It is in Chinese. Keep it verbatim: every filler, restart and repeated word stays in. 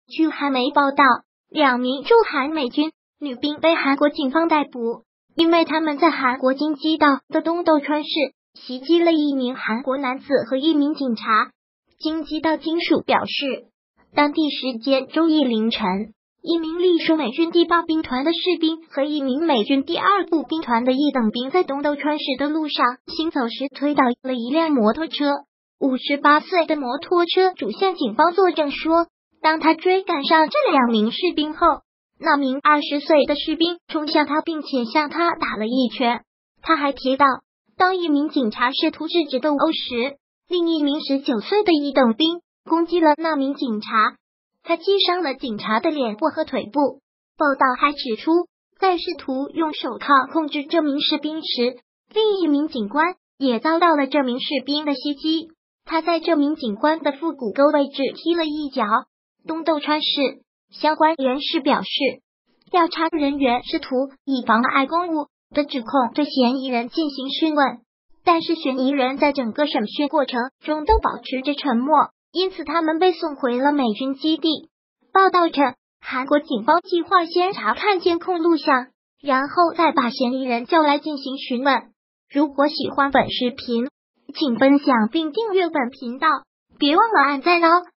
据韩媒报道，两名驻韩美军女兵被韩国警方逮捕，因为他们在韩国京畿道的东斗川市袭击了一名韩国男子和一名警察。京畿道警署表示，当地时间周一凌晨，一名隶属美军第八兵团的士兵和一名美军第二步兵团的一等兵在东斗川市的路上行走时推倒了一辆摩托车。五十八岁的摩托车主向警方作证说，当他追赶上这两名士兵后，那名二十岁的士兵冲向他，并且向他打了一拳。他还提到，当一名警察试图制止斗殴时，另一名十九岁的一等兵攻击了那名警察，他击伤了警察的脸部和腿部。报道还指出，在试图用手铐控制这名士兵时，另一名警官也遭到了这名士兵的袭击，他在这名警官的腹股沟位置踢了一脚。东斗川市相关人士表示，调查人员试图以妨碍公务的指控对嫌疑人进行讯问，但是嫌疑人在整个审讯过程中都保持着沉默，因此他们被送回了美军基地。报道称，韩国警方计划先查看监控录像，然后再把嫌疑人叫来进行询问。如果喜欢本视频，请分享并订阅本频道，别忘了按赞哦。